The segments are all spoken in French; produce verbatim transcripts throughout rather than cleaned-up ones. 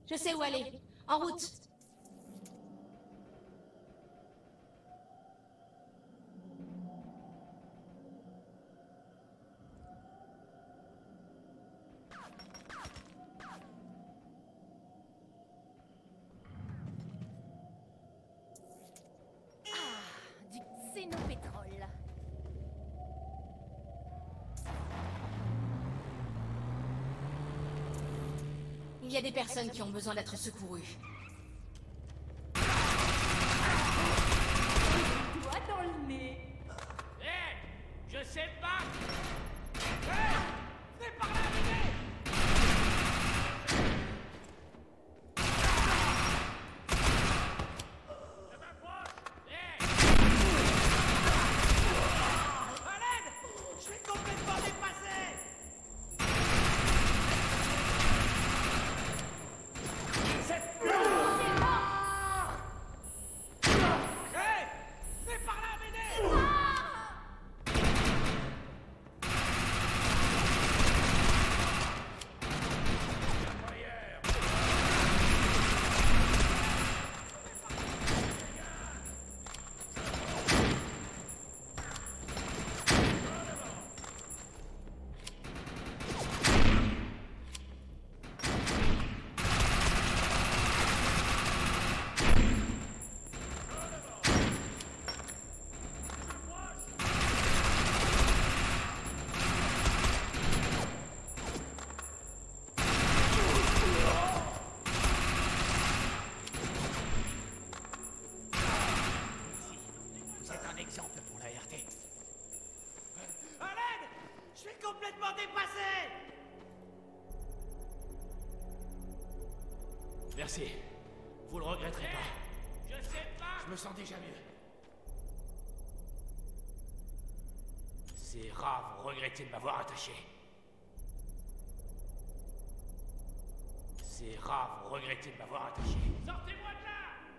Je sais où aller. En route. Il y a des personnes qui ont besoin d'être secourues. Doigt dans le nez. Hé hey, je sais pas. Hé hey, venez par là, venez. Je m'approche. Hé À l'aide. Je suis complètement dépassé. Exemple pour la R T. À l'aide! Je suis complètement dépassé! Merci. Vous le regretterez hey, pas. Je sais pas! Je me sens déjà mieux. C'est rare, vous regrettez de m'avoir attaché. C'est rare, vous regrettez de m'avoir attaché. Sortez-moi de là!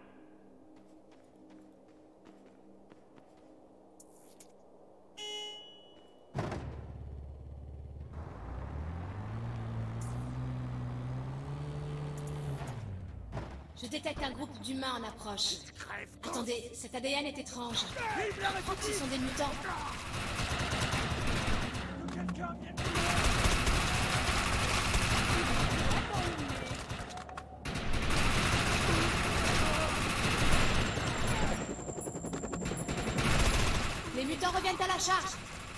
Je détecte un groupe d'humains en approche. Attendez, cet A D N est étrange. Ce sont des mutants. Les mutants reviennent à la charge.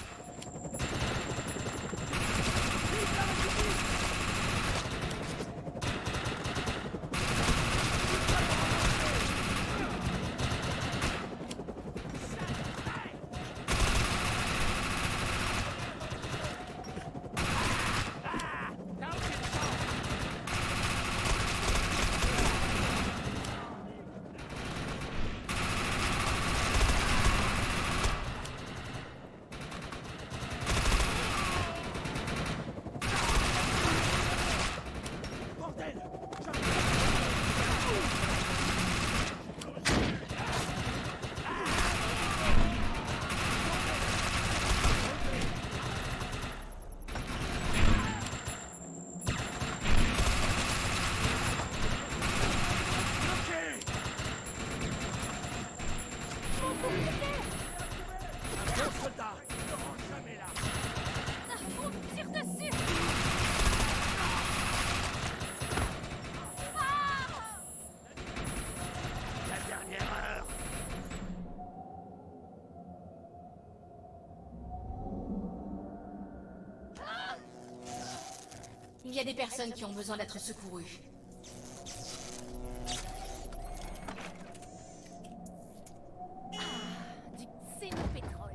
Il y a des personnes qui ont besoin d'être secourues. Ah, du xénopétrol.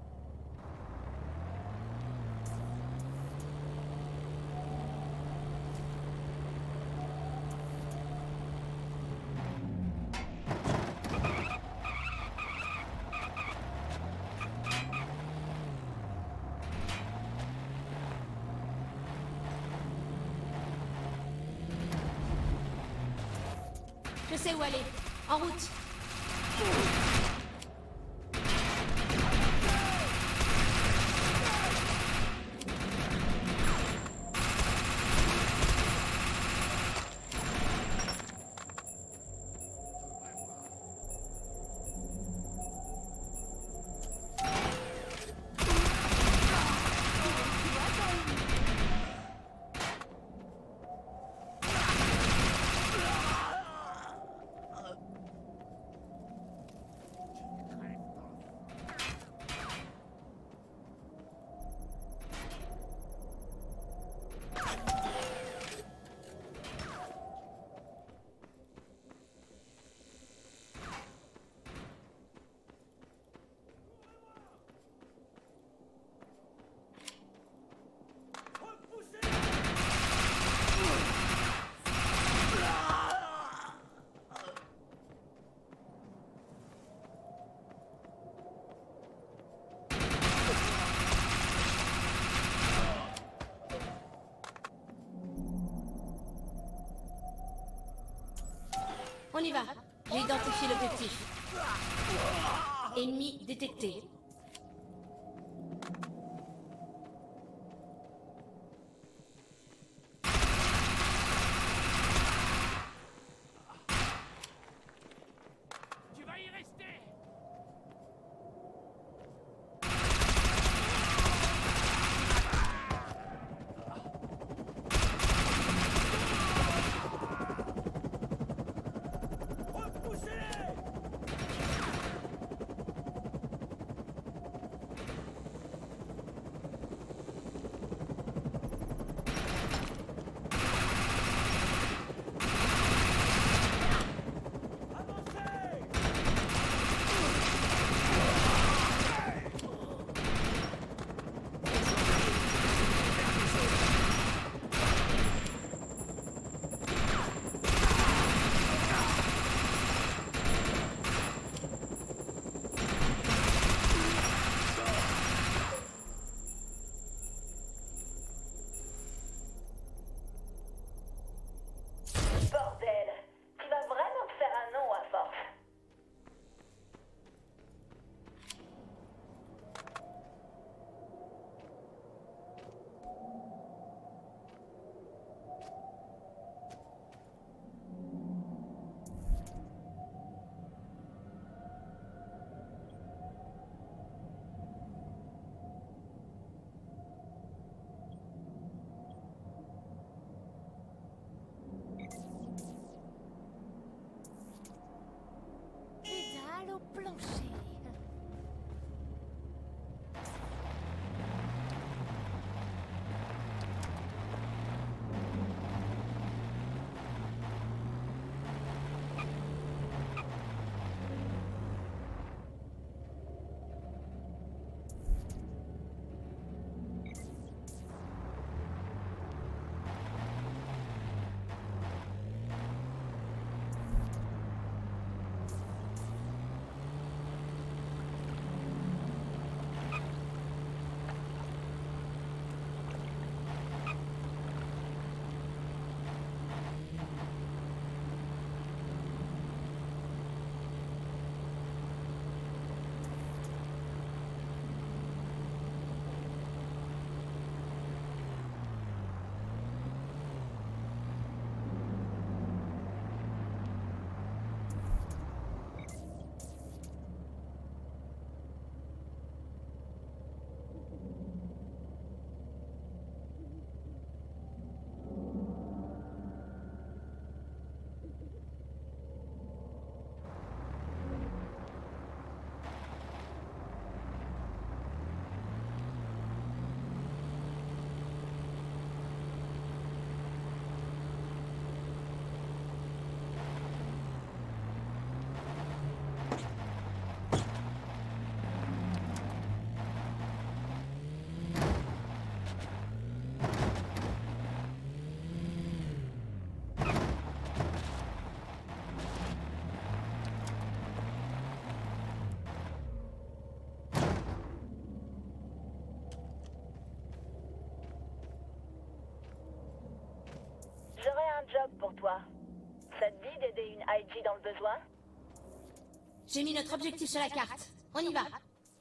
Je sais où aller. En route. y va. J'ai identifié l'objectif. Ennemi détecté. Tu vas y rester. Bordel, tu vas vraiment te faire un nom à force. Pédale au plancher. J'aurais un job pour toi. Ça te dit d'aider une I G dans le besoin? J'ai mis notre objectif sur la carte. On y va.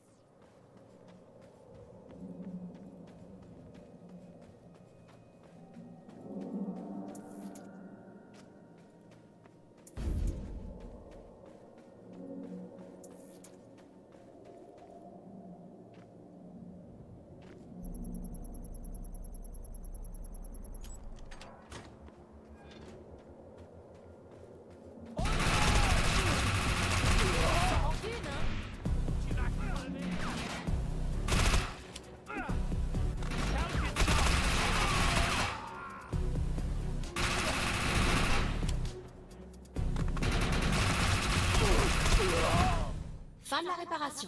Fin de la réparation.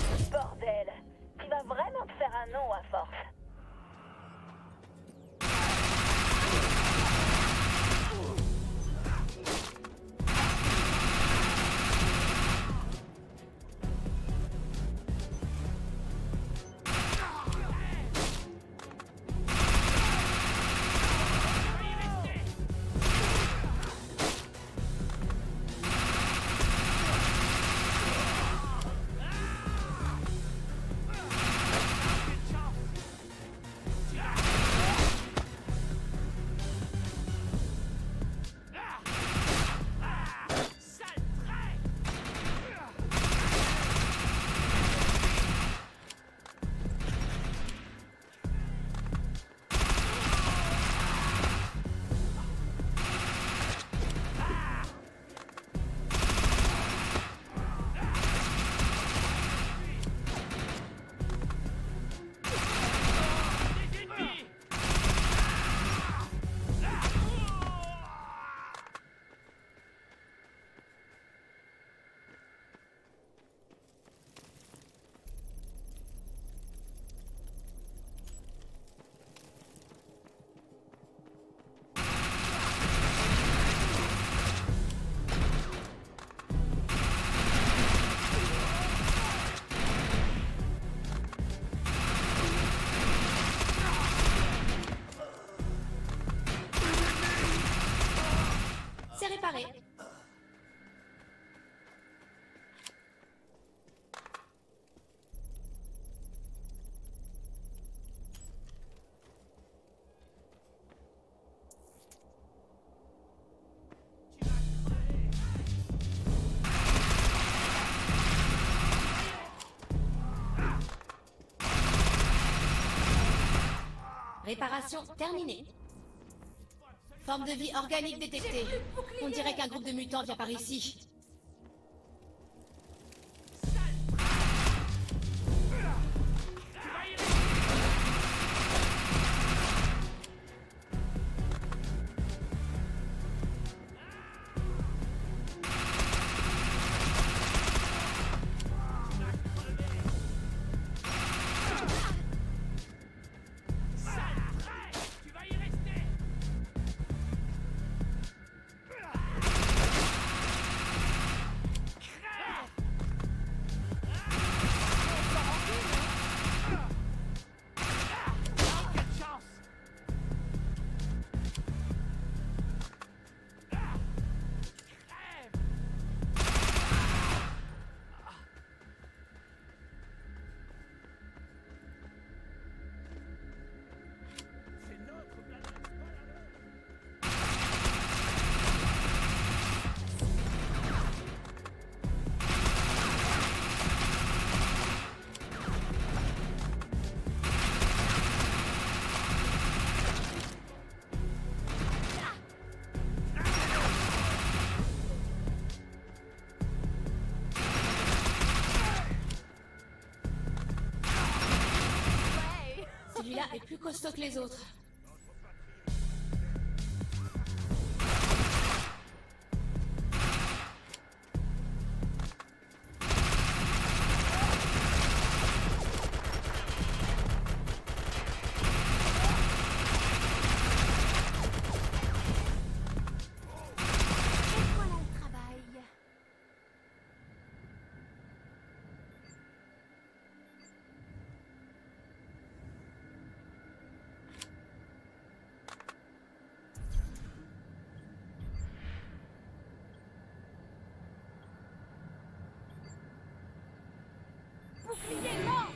Bordel, tu vas vraiment te faire un nom à force. Réparation terminée. Forme de vie organique détectée. On dirait qu'un groupe de mutants vient par ici. Celui-là est plus costaud que les autres. Bouclier mort!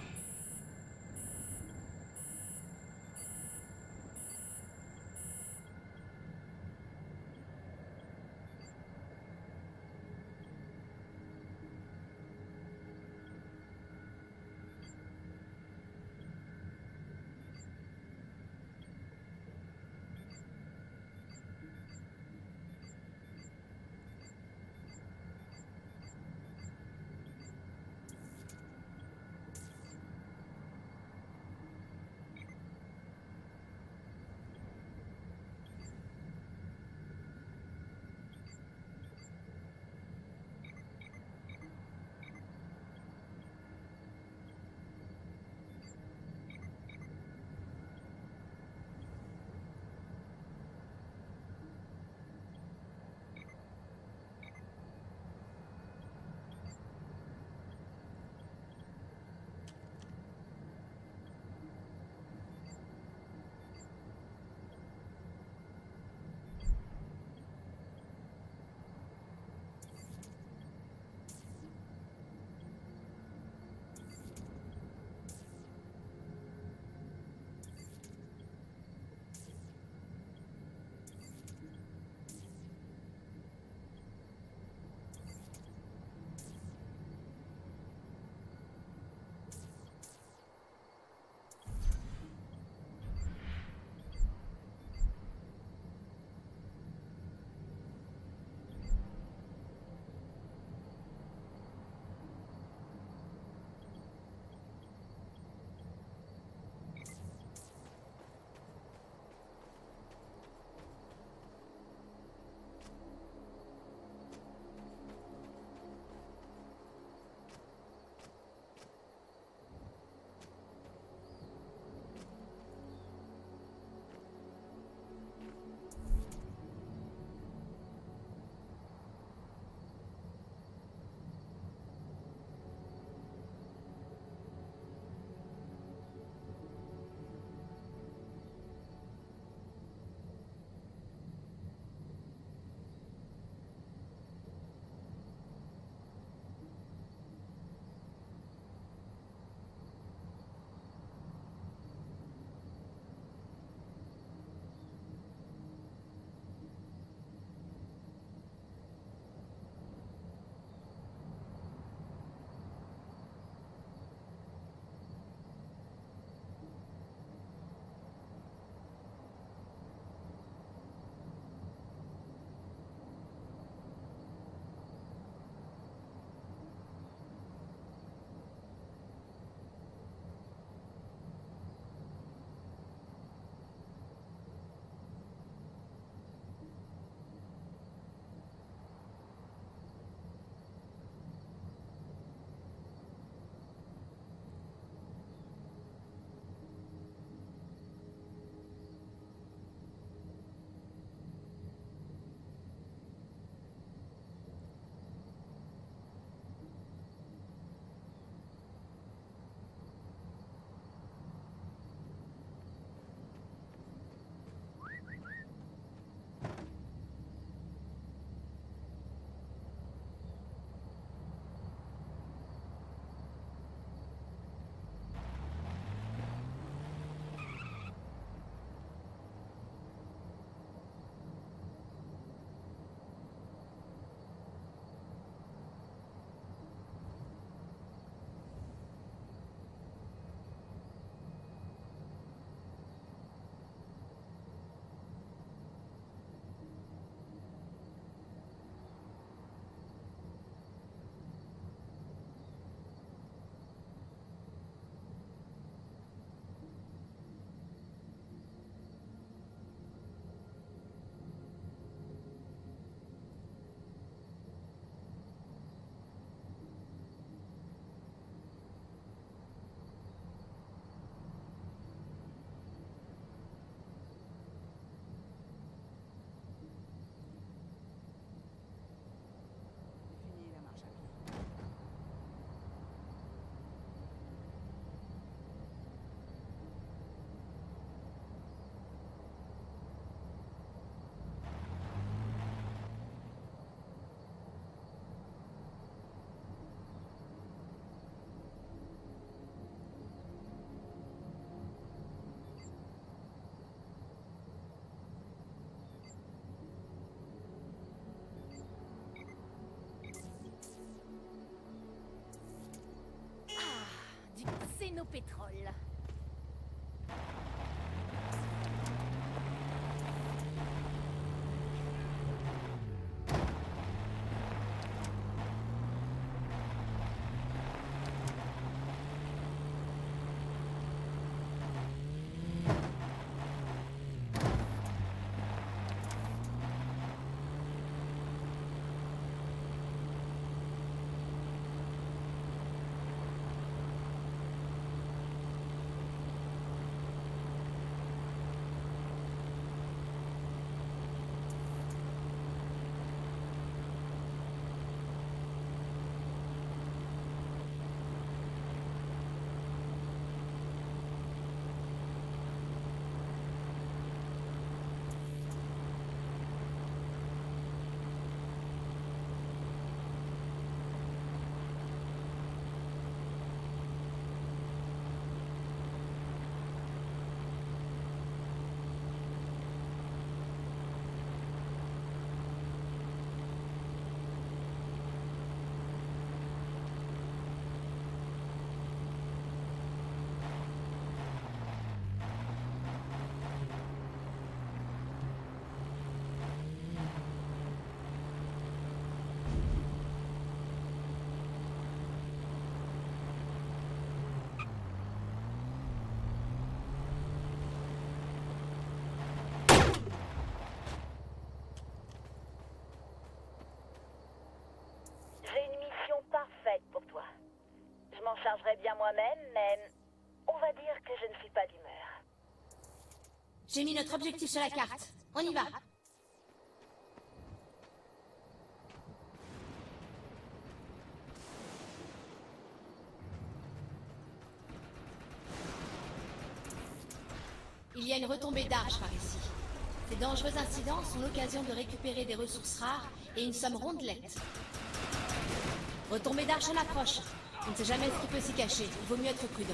nos pétroles. Je m'en chargerai bien moi-même, mais on va dire que je ne suis pas d'humeur. J'ai mis notre objectif sur la carte. On y va. Il y a une retombée d'arches par ici. Ces dangereux incidents sont l'occasion de récupérer des ressources rares et une somme rondelette. Retombée d'arches en approche. On ne sait jamais ce qui peut s'y cacher. Il vaut mieux être prudent.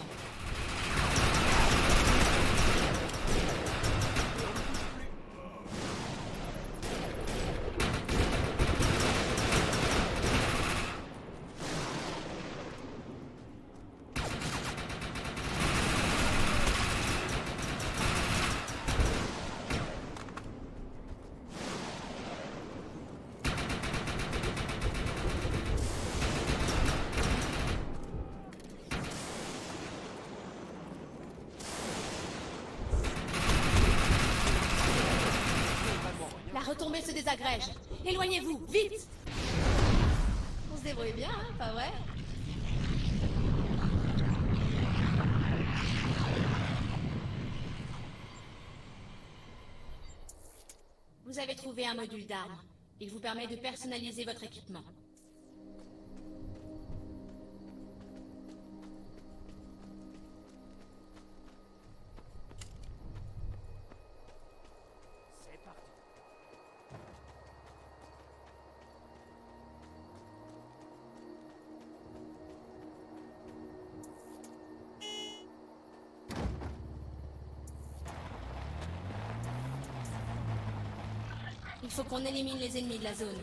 La retombée se désagrège. Éloignez-vous, vite! On se débrouille bien, hein, pas vrai? Vous avez trouvé un module d'armes. Il vous permet de personnaliser votre équipement. Il faut qu'on élimine les ennemis de la zone.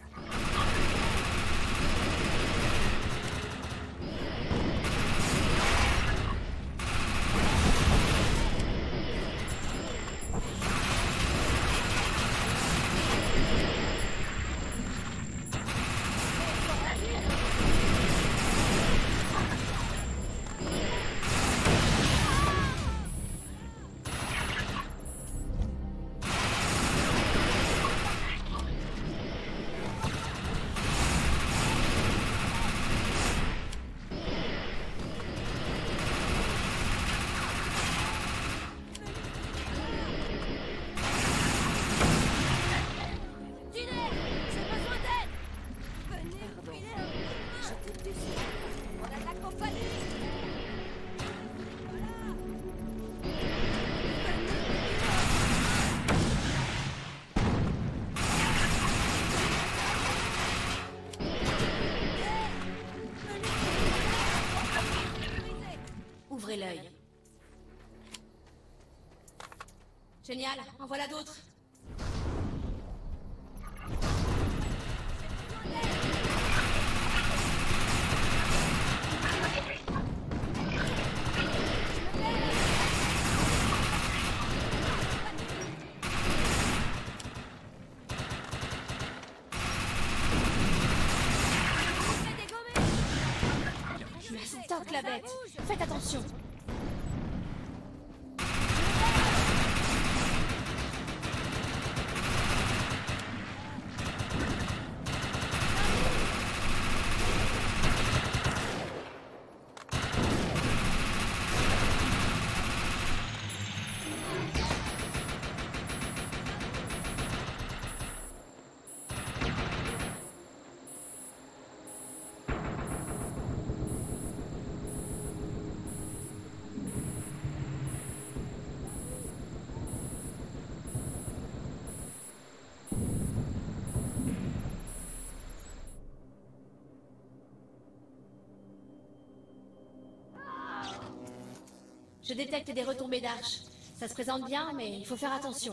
Ouvrez l'œil. Génial, en voilà d'autres. Toc la bête. Faites attention. Je détecte des retombées d'arches. Ça se présente bien, mais il faut faire attention.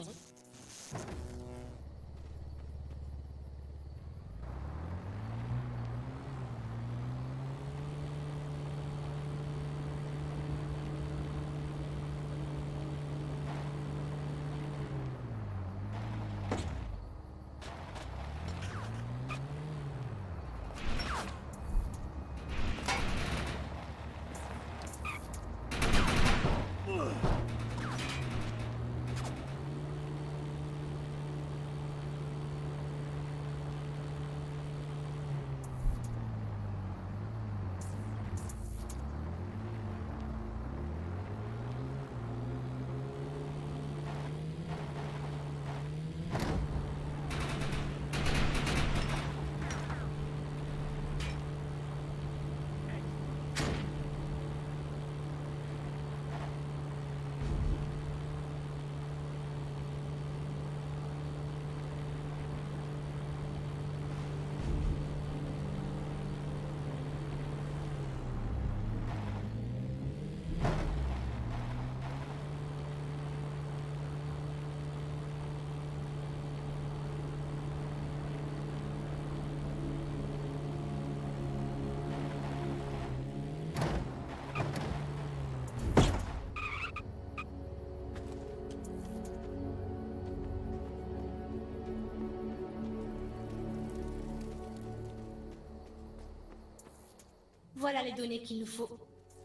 Voilà les données qu'il nous faut.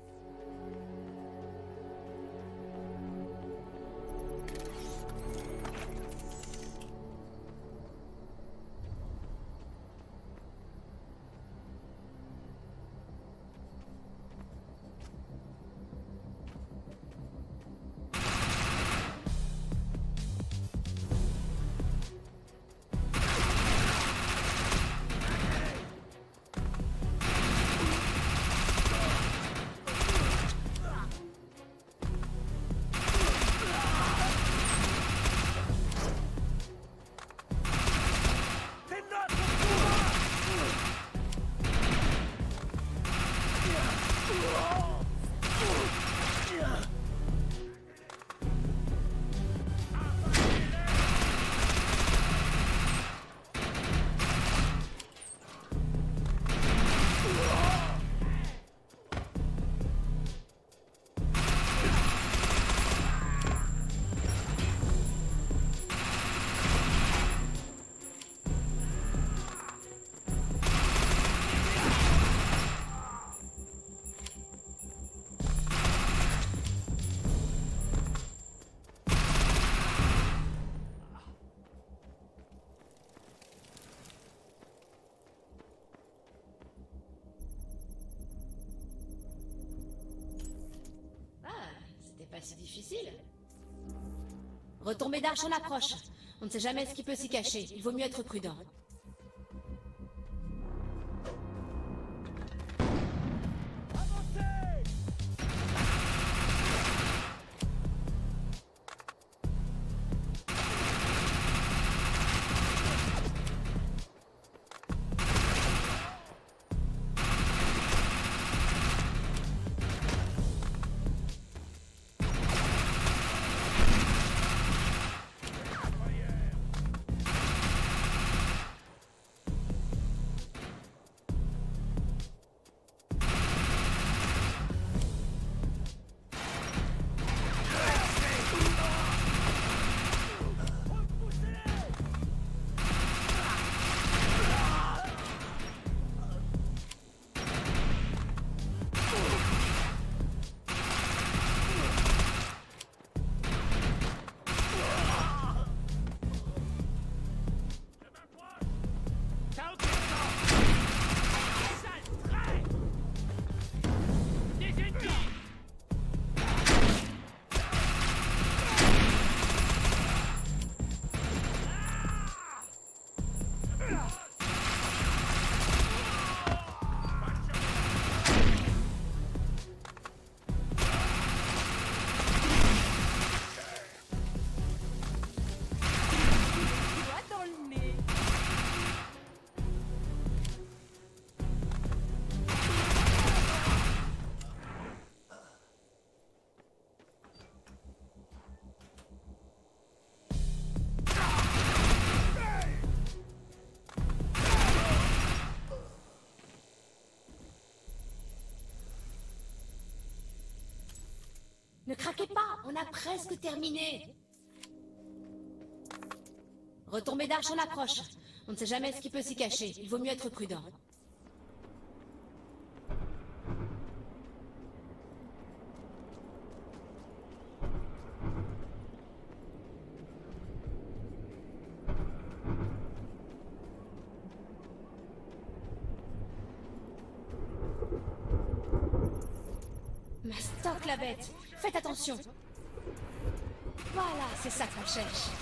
Pas si difficile. Retombée d'arche en approche. On ne sait jamais ce qui peut s'y cacher. Il vaut mieux être prudent. Ne craquez pas, on a presque terminé. Retombée d'arche en approche. On ne sait jamais ce qui peut s'y cacher. Il vaut mieux être prudent. Mastoc la bête! Faites attention! Voilà, c'est ça qu'on cherche.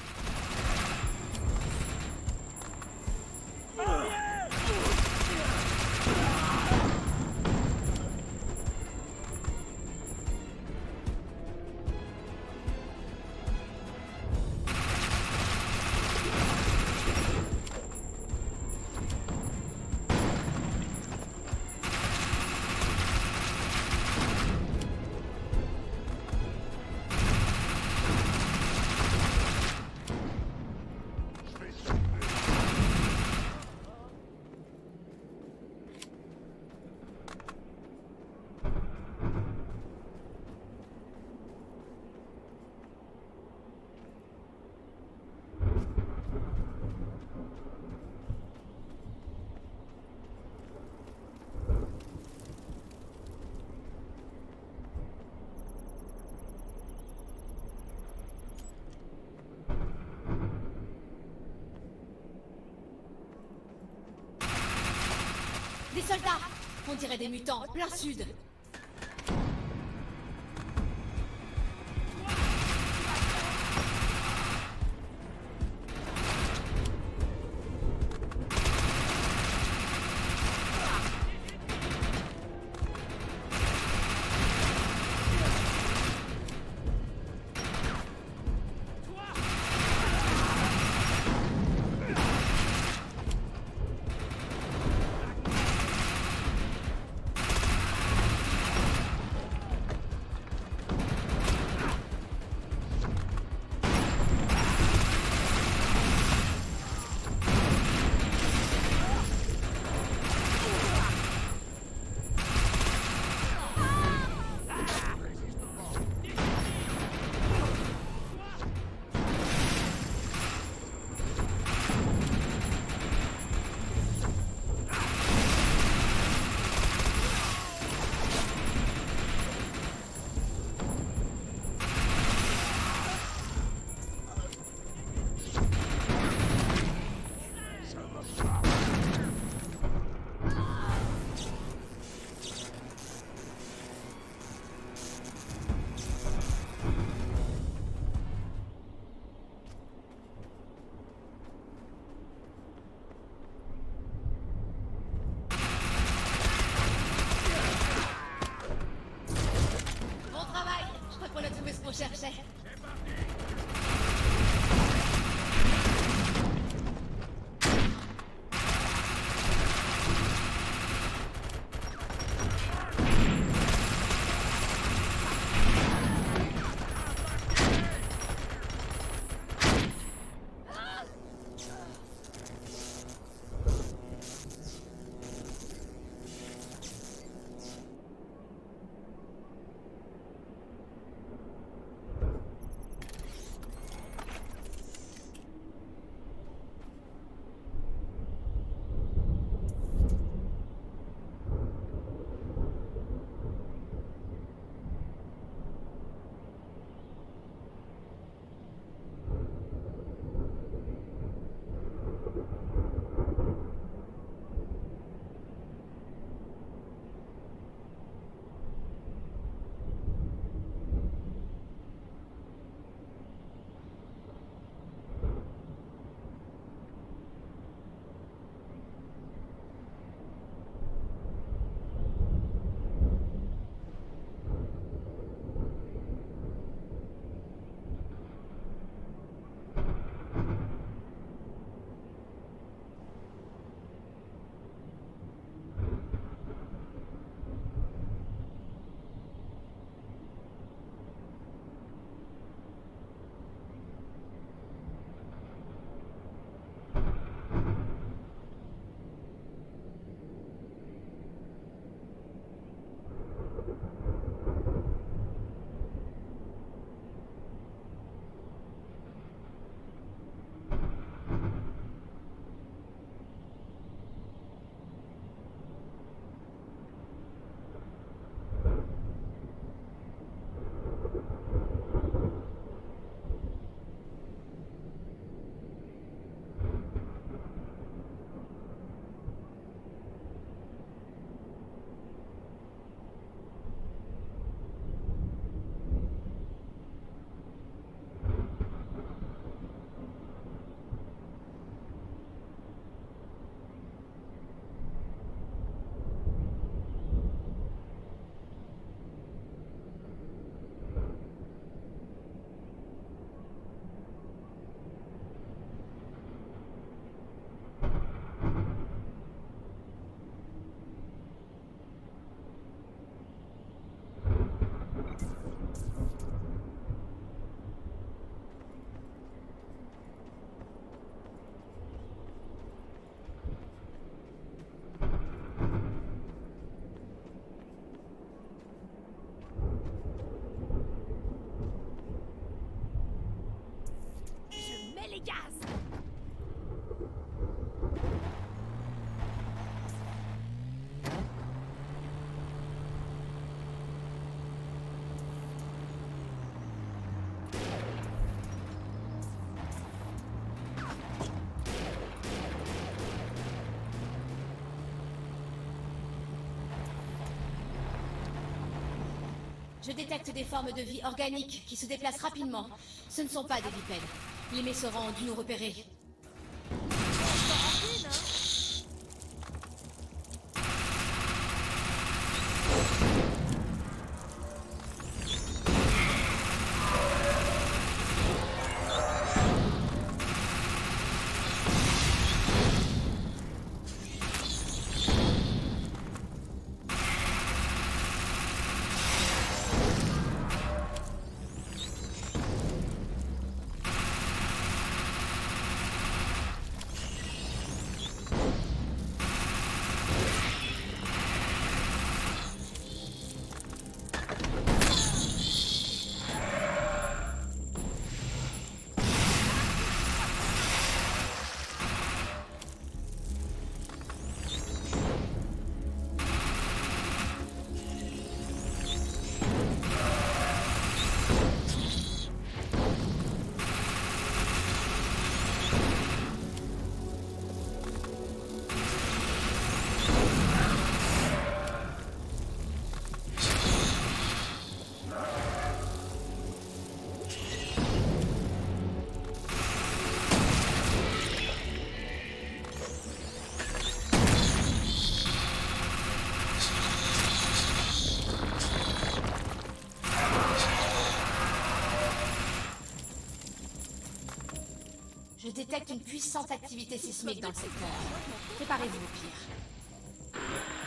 Des soldats! On dirait des mutants, plein sud! Je détecte des formes de vie organiques qui se déplacent rapidement. Ce ne sont pas des bipèdes. Les Messorans ont dû nous repérer. Je détecte une puissante activité sismique dans le secteur. Préparez-vous au pire.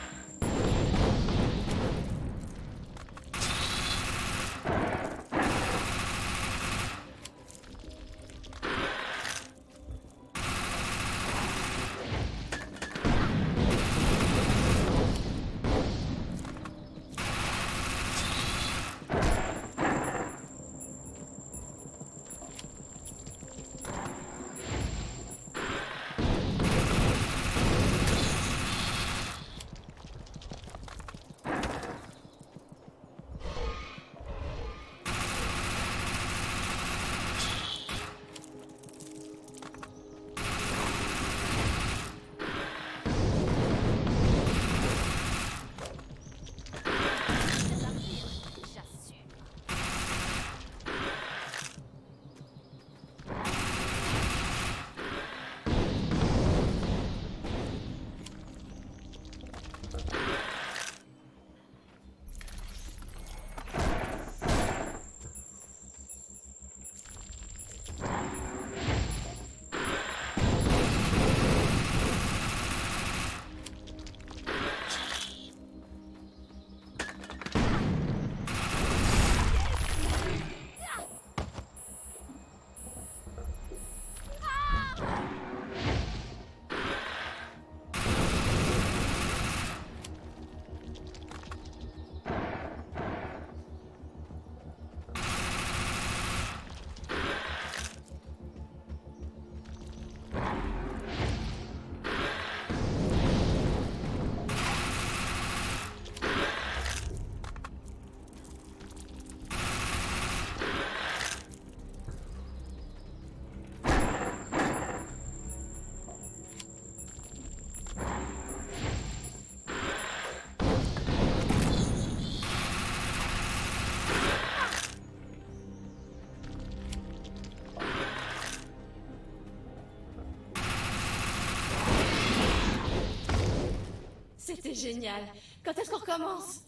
C'était génial. Quand est-ce qu'on recommence?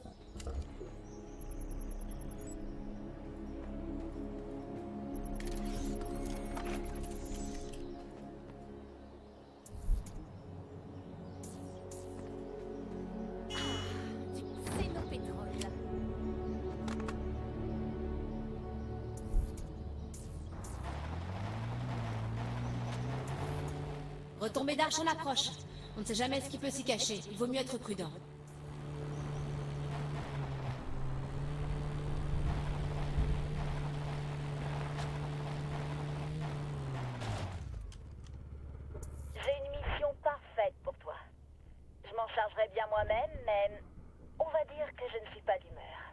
Retombée d'arche en approche. On ne sait jamais ce qui peut s'y cacher. Il vaut mieux être prudent. J'ai une mission parfaite pour toi. Je m'en chargerai bien moi-même, mais on va dire que je ne suis pas d'humeur.